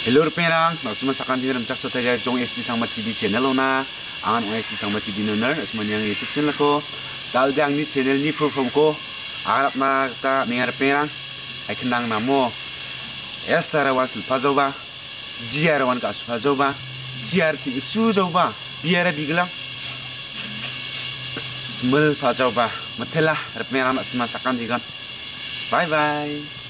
Hello perang, nasma sakan di dalam cak sotai jong SD Sangma TV channel ona, angan SD Sangma TV nunner, nasma yang YouTube channel ko, dal jang ni channel ni perform ko, arap na ta mengar perang, ay kendang namo, estarawan sulpazoba, jiarawan ka sulpazoba, jiar ti suzoba, biara biglang, smel pazoba, matelah rep perang nasma sakan digan, bye bye.